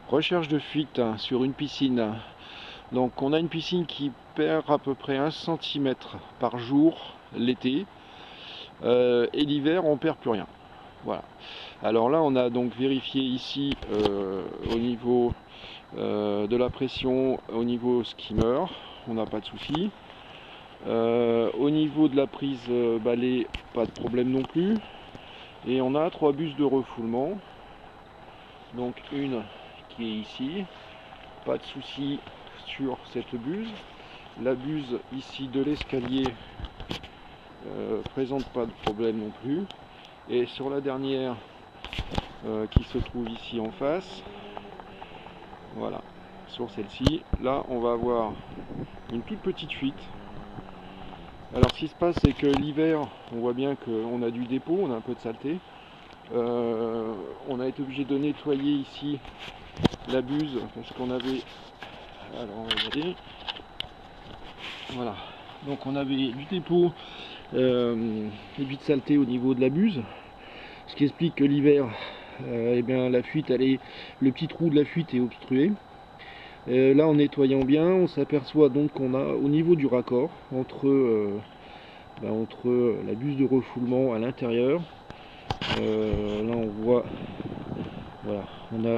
Recherche de fuite sur une piscine. Donc on a une piscine qui perd à peu près 1 cm par jour l'été. Et l'hiver on perd plus rien. Voilà. Alors là on a donc vérifié ici au niveau de la pression, au niveau skimmer, on n'a pas de souci. Au niveau de la prise balai, pas de problème non plus. Et on a 3 buses de refoulement. Donc une qui est ici, pas de souci sur cette buse. La buse ici de l'escalier présente pas de problème non plus. Et sur la dernière qui se trouve ici en face, voilà, sur celle-ci, là on va avoir une toute petite fuite. Alors ce qui se passe, c'est que l'hiver, on voit bien qu'on a du dépôt, on a un peu de saleté. On a été obligé de nettoyer ici la buse parce qu'on avait, alors on va regarder, voilà, donc on avait du dépôt et de saleté au niveau de la buse, ce qui explique que l'hiver, eh bien, la fuite, le petit trou de la fuite est obstrué. Là en nettoyant bien, on s'aperçoit donc qu'on a au niveau du raccord entre la buse de refoulement à l'intérieur, là on voit, voilà, on a